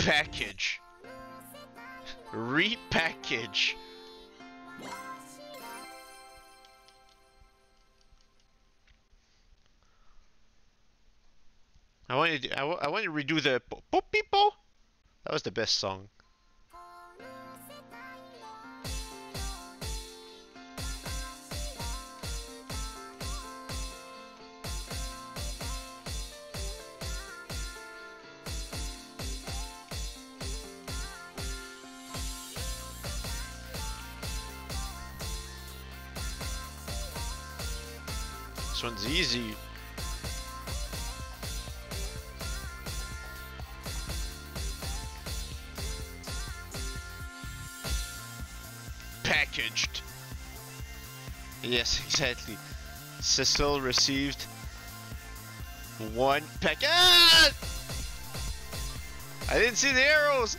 Package. Repackage. I want to redo the Pop People. That was the best song. This one's easy. Packaged. Yes, exactly. Cecil received one pack. Ah! I didn't see the arrows.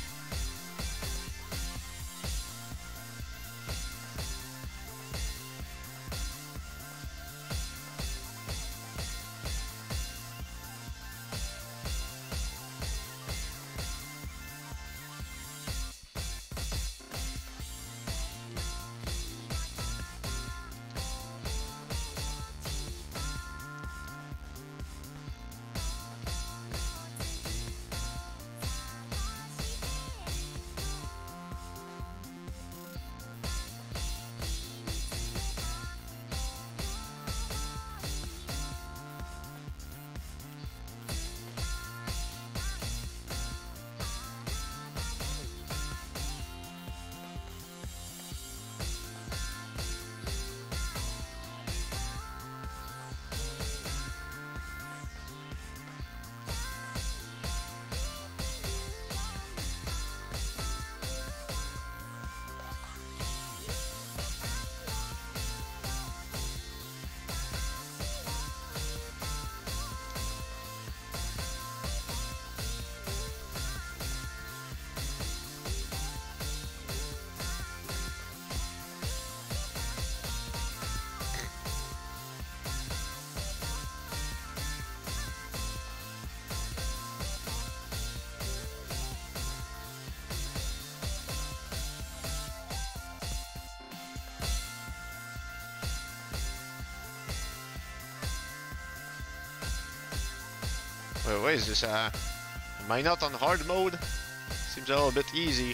Wait, what is this? Am I not on hard mode? Seems a little bit easy.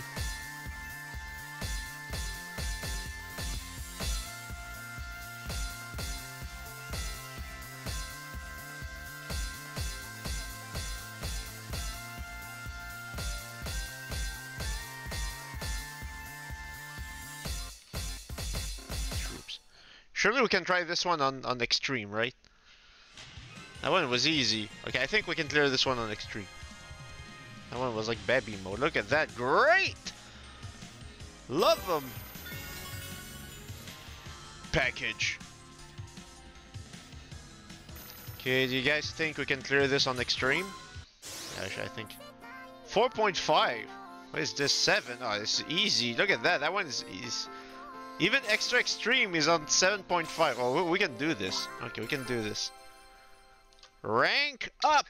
Troops. Surely we can try this one on extreme, right? That one was easy. Okay, I think we can clear this one on extreme. That one was like baby mode. Look at that. Great! Love them! Package. Okay, do you guys think we can clear this on extreme? Actually, I think 4.5. What is this? 7? Oh, this is easy. Look at that. That one is easy. Even extra extreme is on 7.5. Oh, we can do this. Okay, we can do this. Rank up!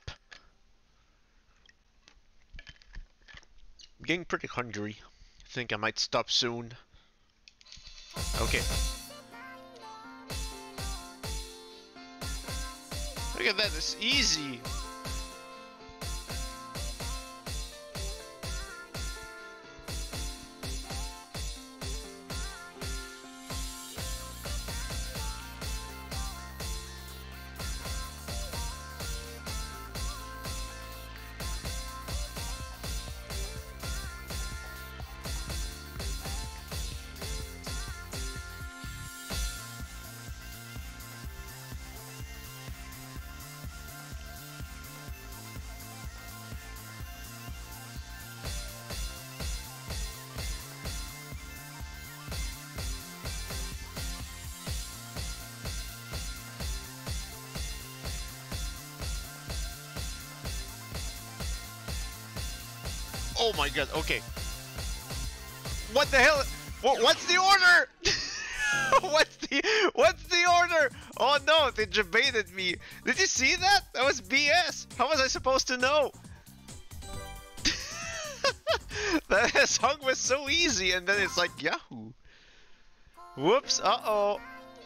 I'm getting pretty hungry. I think I might stop soon. Okay. Look at that, it's easy. Oh my god, okay. What the hell? What's the order? What's the order? Oh no, they debated me. Did you see that? That was BS. How was I supposed to know? That song was so easy, and then it's like Yahoo. Whoops, uh-oh.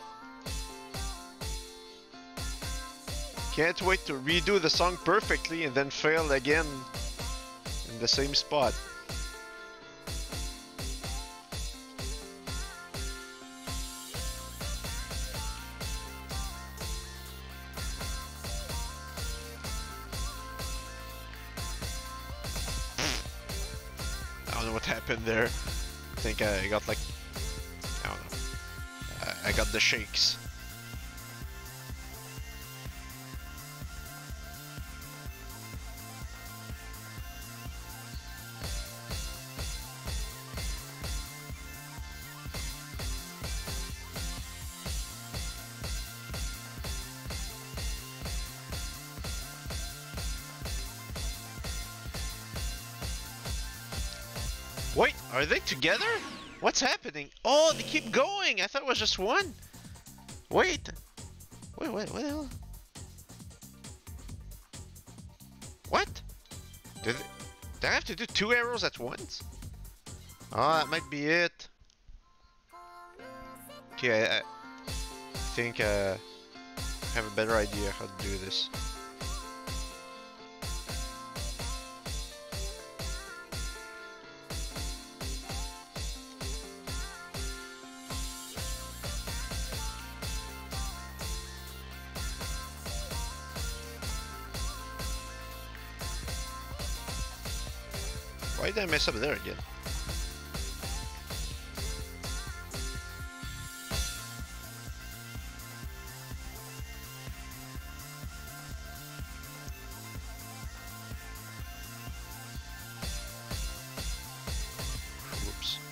Can't wait to redo the song perfectly and then fail again in the same spot. I don't know what happened there. I think I got like, I don't know. I got the shakes. Wait, are they together? What's happening? Oh, they keep going! I thought it was just one! Wait! Wait, what the hell? What? Did I have to do 2 arrows at once? Oh, that might be it. Okay, I think I have a better idea how to do this. Why did I mess up there again? Whoops.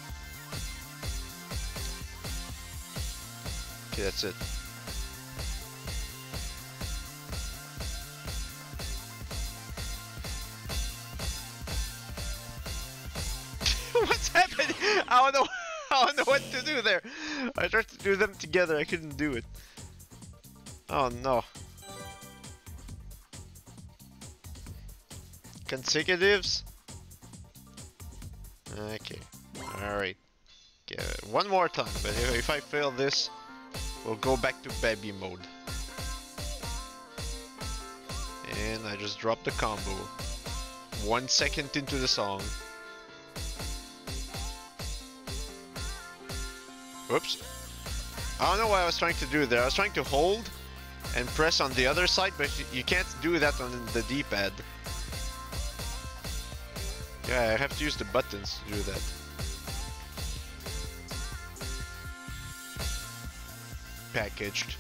Okay, that's it. What's happening? I don't know. I don't know what to do there. I tried to do them together. I couldn't do it. Oh no. Consecutives. Okay. All right. Okay. One more time. But if I fail this, we'll go back to baby mode. And I just dropped the combo. 1 second into the song. Whoops. I don't know what I was trying to do there. I was trying to hold and press on the other side, but you can't do that on the D-pad. Yeah, I have to use the buttons to do that. Packaged.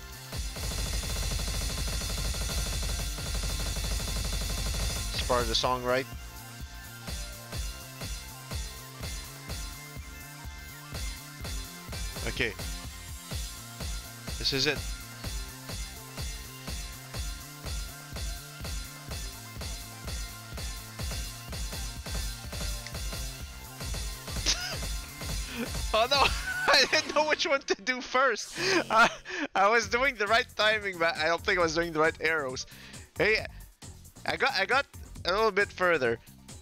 It's part of the song, right? Okay. This is it. Oh no! I didn't know which one to do first. I was doing the right timing, but I don't think I was doing the right arrows. Hey, I got a little bit further.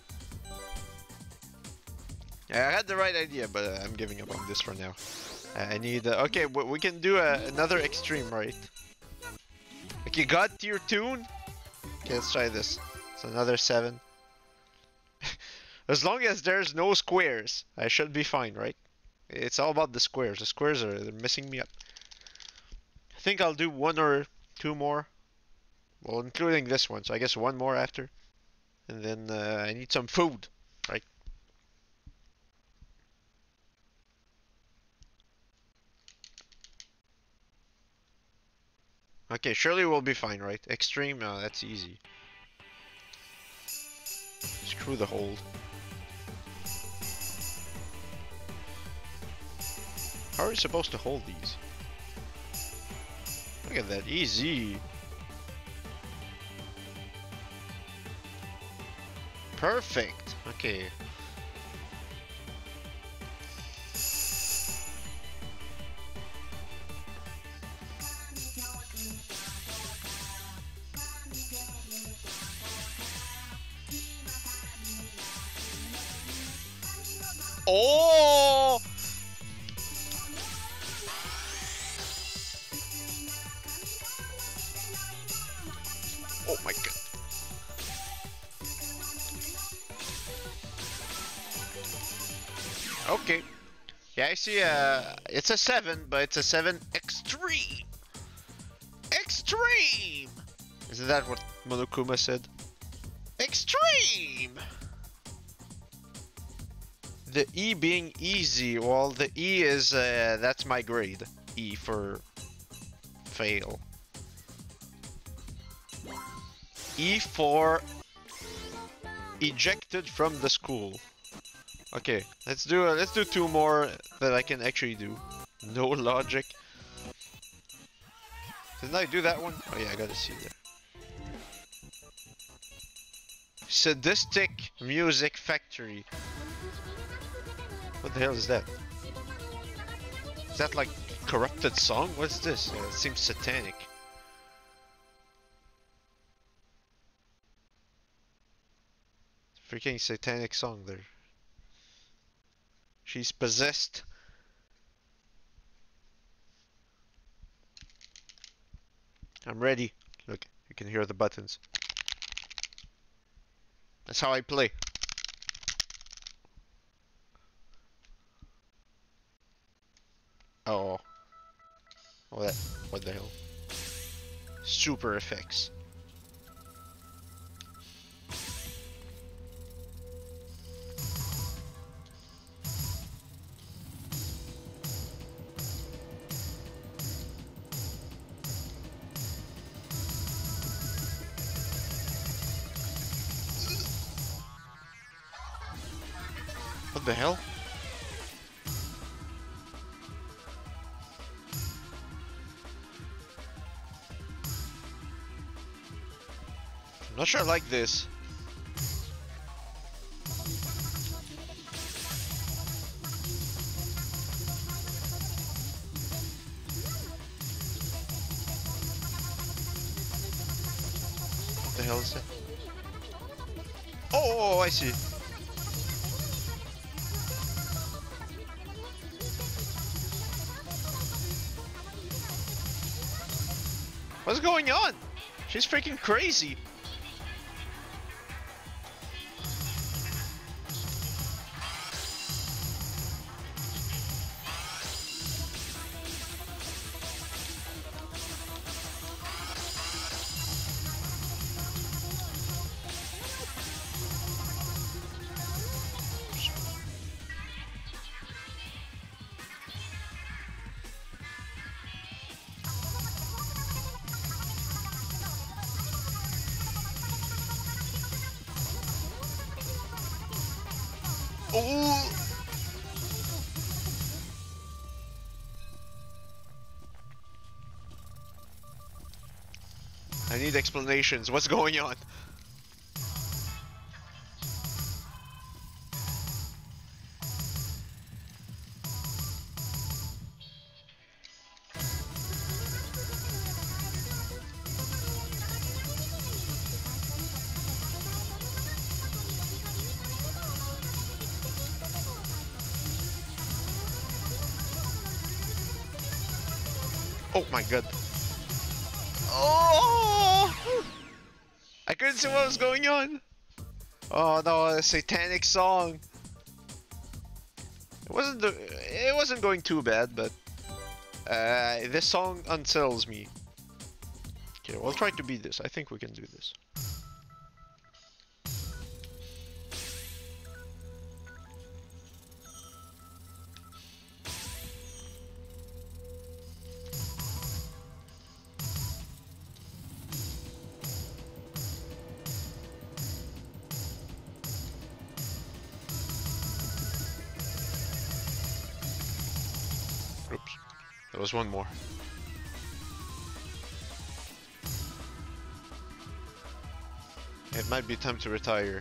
Yeah, I had the right idea, but I'm giving up on this for now. I need... okay, we can do another extreme, right? Okay, God tier tune? Okay, let's try this. It's another 7. As long as there's no squares, I should be fine, right? It's all about the squares. The squares they're messing me up. I think I'll do 1 or 2 more. Well, including this one, so I guess 1 more after. And then I need some food, right? Okay, surely we'll be fine, right? Extreme, that's easy. Screw the hold. How are you supposed to hold these? Look at that, easy. Perfect. Okay. Oh! Oh my god. Okay. Yeah, I see, it's a 7, but it's a 7 extreme! Extreme! Isn't that what Monokuma said? Extreme! The E being easy, well, the E is, that's my grade. E for fail. E for ejected from the school. Okay, let's do 2 more that I can actually do. No logic. Didn't I do that one? Oh yeah, I gotta see that. Sadistic Music Factory. What the hell is that? Is that like corrupted song? What's this? It seems satanic. Freaking satanic song there. She's possessed. I'm ready. Look, you can hear the buttons. That's how I play. Oh. Oh, that. What the hell? Super effects. What the hell? I'm not sure I like this. What the hell is that? Oh, I see. What's going on? She's freaking crazy. Oh! I need explanations. What's going on? Oh my god. Oh! I couldn't see what was going on. Oh no, a satanic song. It wasn't going too bad, but this song unsettles me. Okay, we'll try to beat this. I think we can do this. Oops, there was one more. It might be time to retire.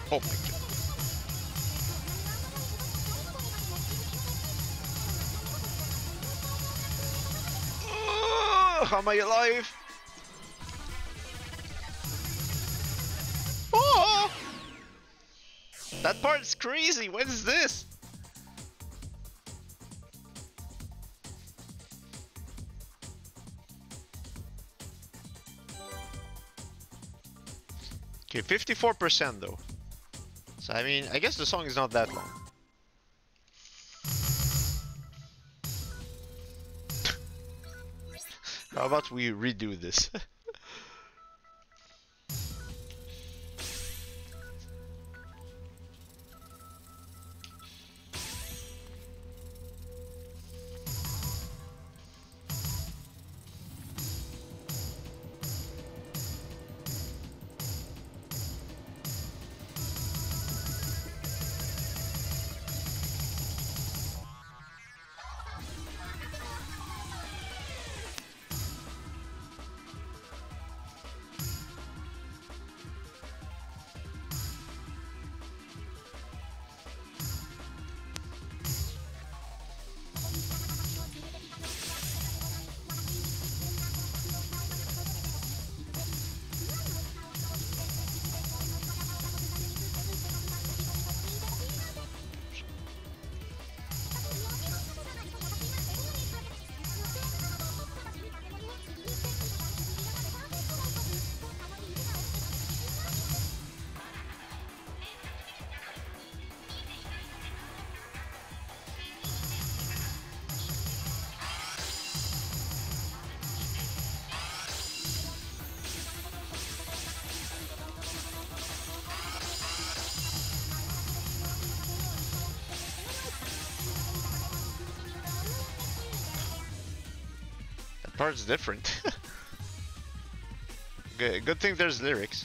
Oh my god. How am I alive? Oh! That part's crazy. What is this? Okay, 54% though. So I mean, I guess the song is not that long. How about we redo this? Part's different. Good thing there's lyrics.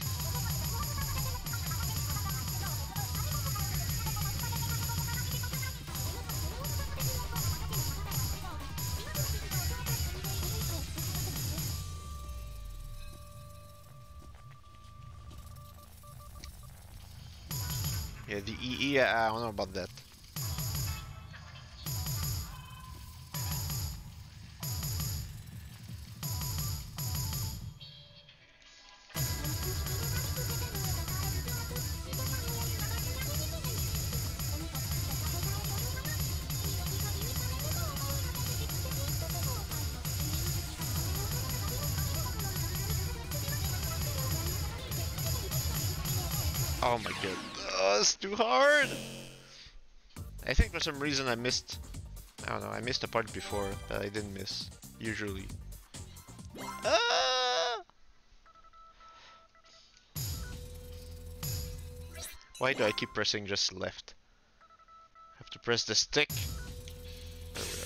Yeah, the EE, I don't know about that. Oh my god, it's too hard! I think for some reason I missed... I don't know, I missed a part before that I didn't miss, usually. Why do I keep pressing just left? I have to press the stick. There we go.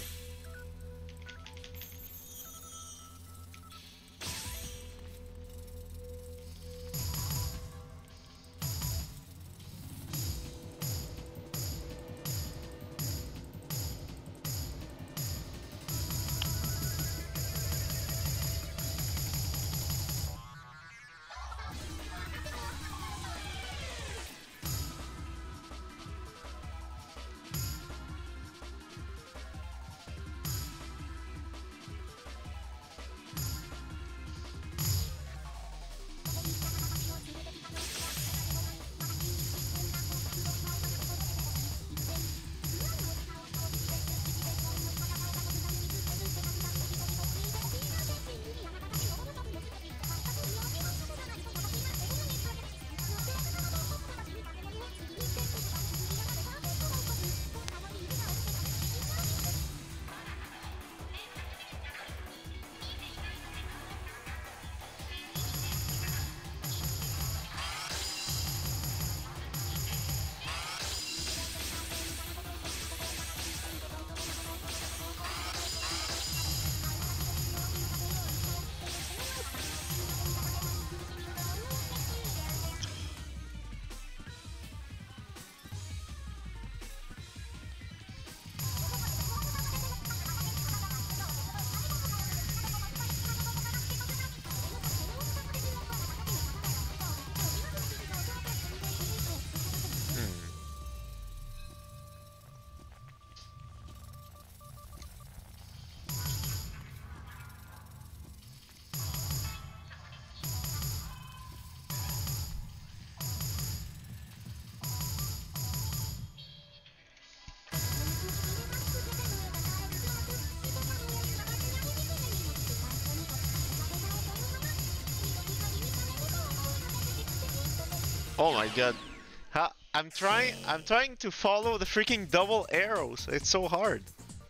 Oh my god. I'm trying to follow the freaking double arrows. It's so hard.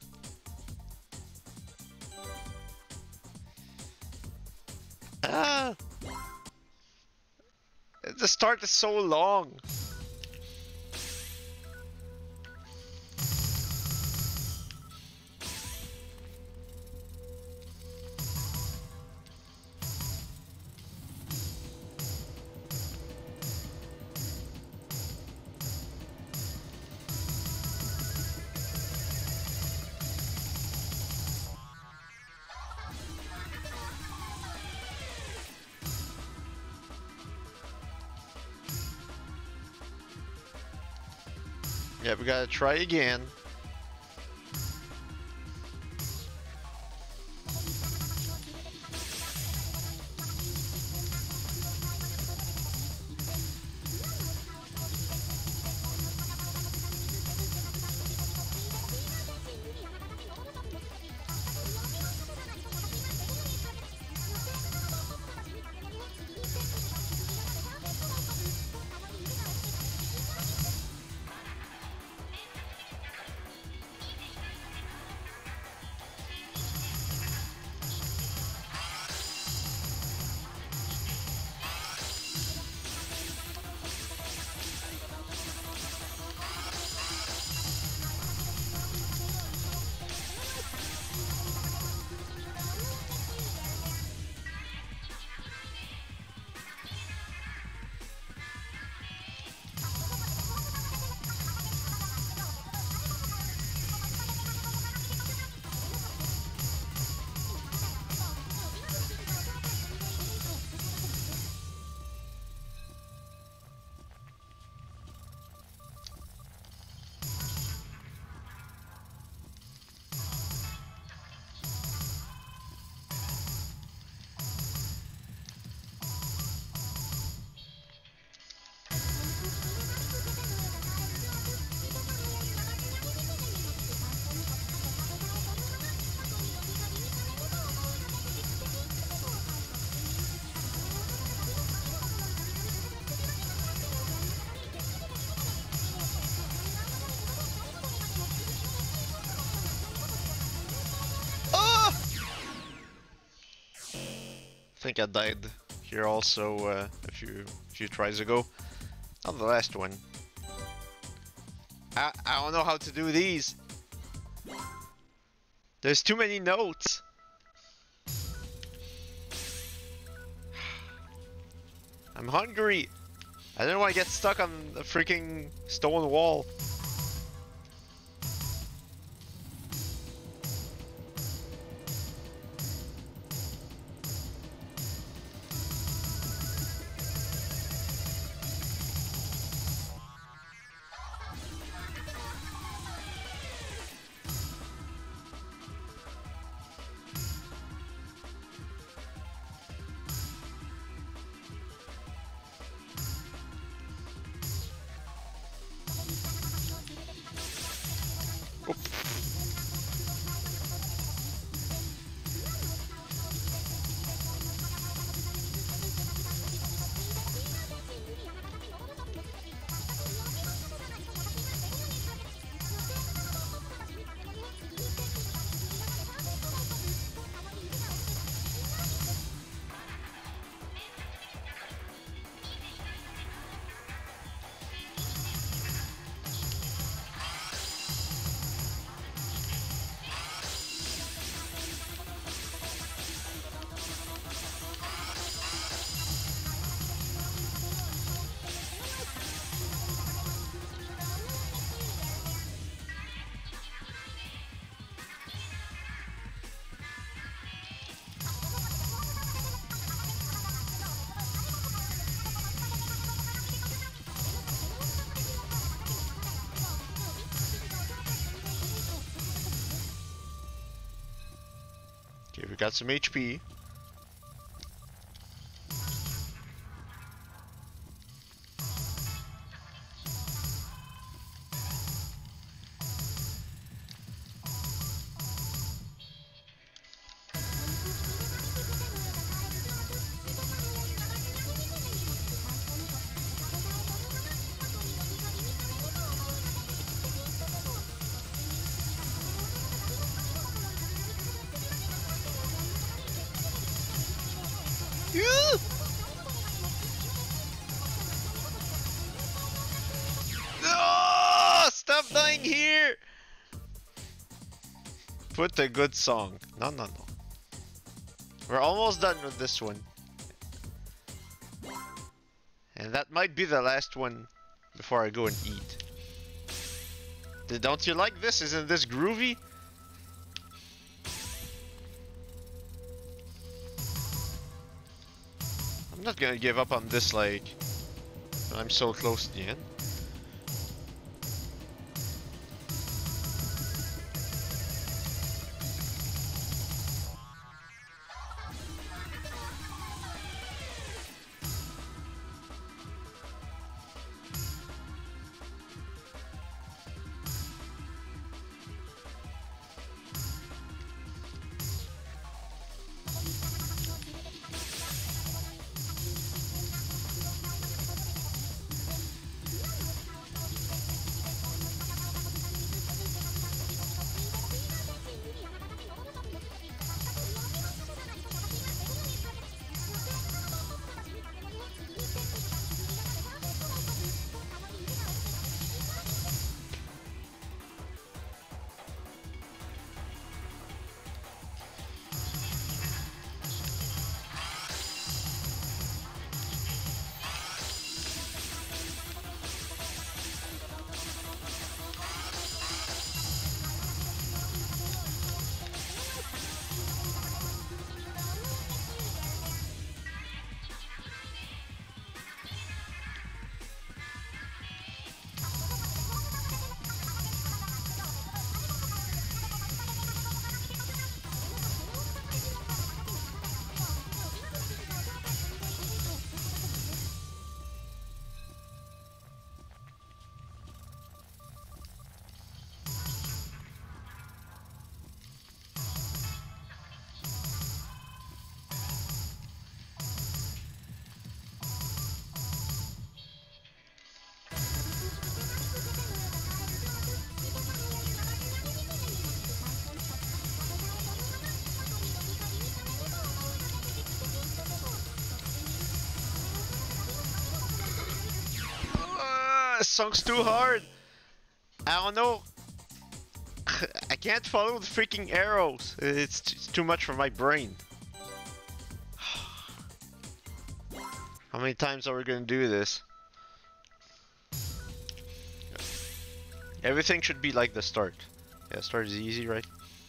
Ah! The start is so long. Yeah, we gotta try again. I think I died here also a few tries ago. Not the last one. I don't know how to do these. There's too many notes. I'm hungry. I don't want to get stuck on the freaking stone wall. Okay, we got some HP. Put a good song. No, no, no. We're almost done with this one. And that might be the last one before I go and eat. Don't you like this? Isn't this groovy? I'm not gonna give up on this, like, when I'm so close to the end. This song's too hard. I don't know. I can't follow the freaking arrows. It's too much for my brain. How many times are we gonna do this? Everything should be like the start. Yeah, start is easy, right?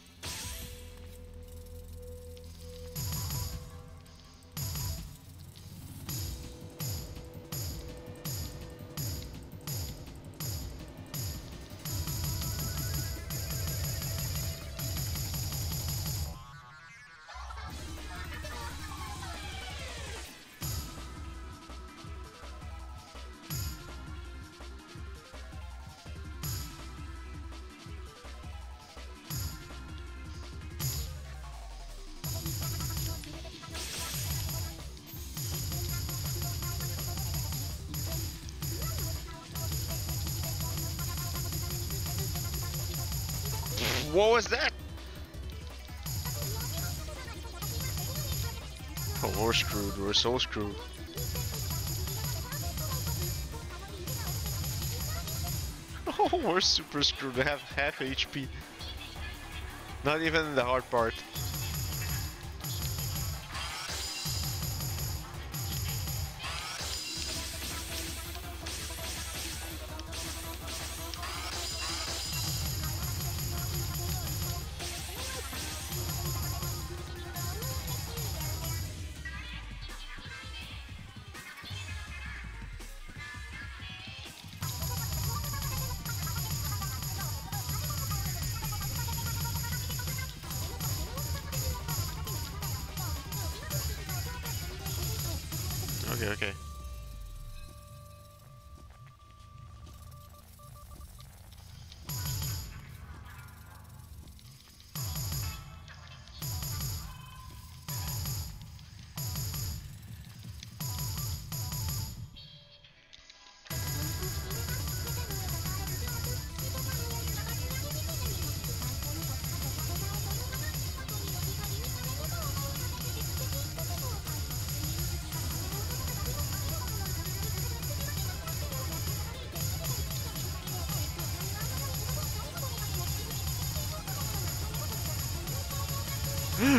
What was that? Oh, we're screwed. We're so screwed. Oh, we're super screwed. We have half HP. Not even the hard part. Okay.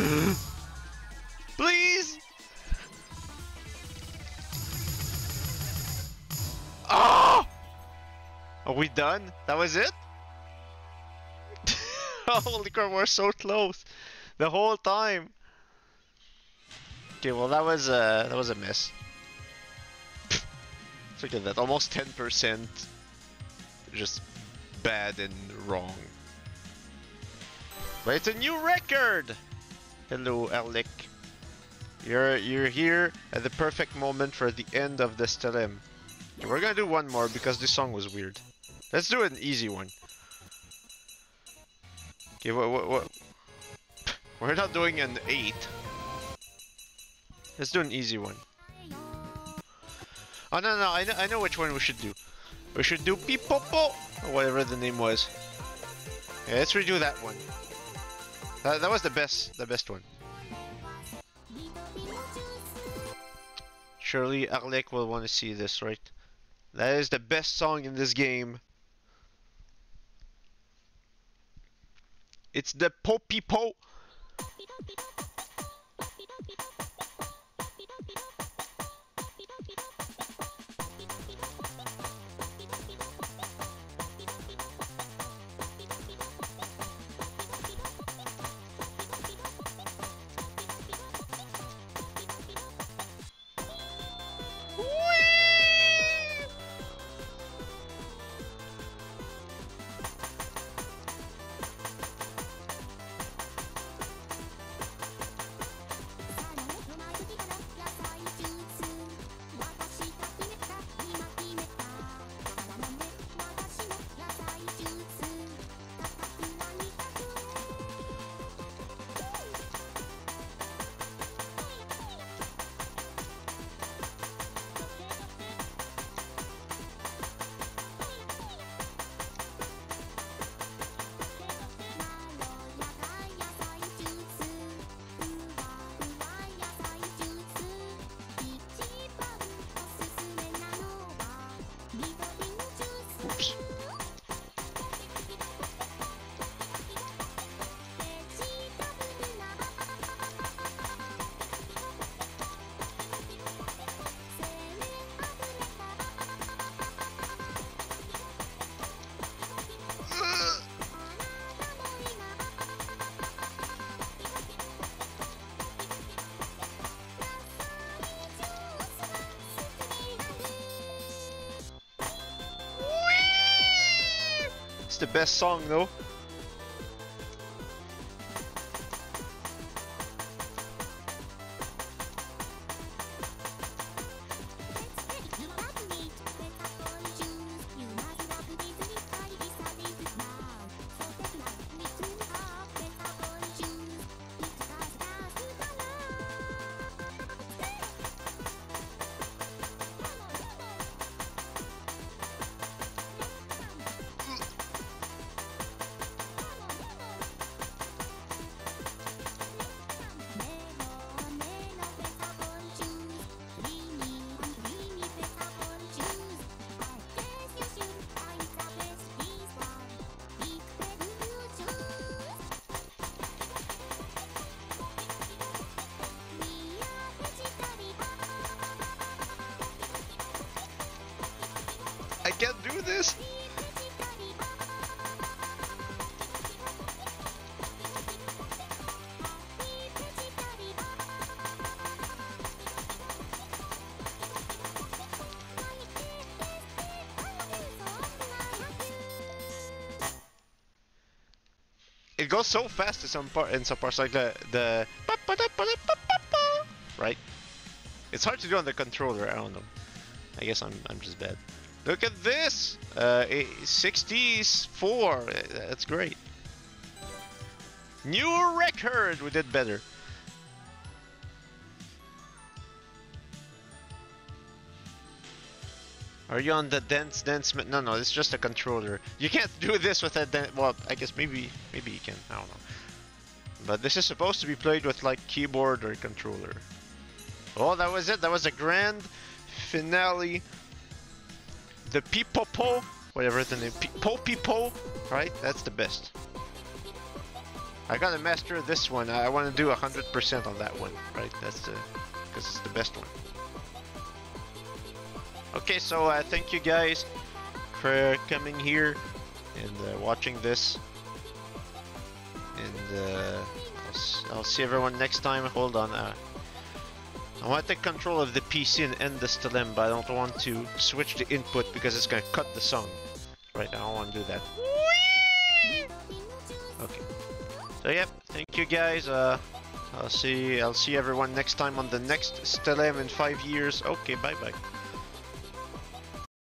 Please! Oh! Are we done? That was it? Holy crap, we're so close. The whole time. Okay, well that was a miss. Look at that, almost 10% just bad and wrong. But it's a new record! Hello, Alec. You're here at the perfect moment for the end of the Stelem. Okay, we're gonna do one more because this song was weird. Let's do an easy one. Okay, what? We're not doing an 8. Let's do an easy one. Oh no, I know which one we should do. We should do Pipopo, or whatever the name was. Yeah, let's redo that one. That was the best one. Surely Arlek will want to see this, right? That is the best song in this game. It's the Po-Pipo. The best song though. I can't do this. It goes so fast in some parts, like the right. It's hard to do on the controller. I don't know. I guess I'm just bad. Look at this! 64! That's great. New record! We did better. Are you on the dance? No, it's just a controller. You can't do this with a dance. Well, I guess maybe you can. I don't know. But this is supposed to be played with like keyboard or controller. Oh, that was it. That was a grand finale. The Pipopo, whatever the name, Po-Pipo, right? That's the best. I gotta master this one. I want to do 100% on that one, right? That's because it's the best one. Okay, so thank you guys for coming here and watching this. And I'll see everyone next time. Hold on. I want to take control of the PC and end the stilem, but I don't want to switch the input because it's gonna cut the song. Right, I don't want to do that. Okay. So yeah, thank you guys. I'll see everyone next time on the next stilem in 5 years. Okay, bye bye.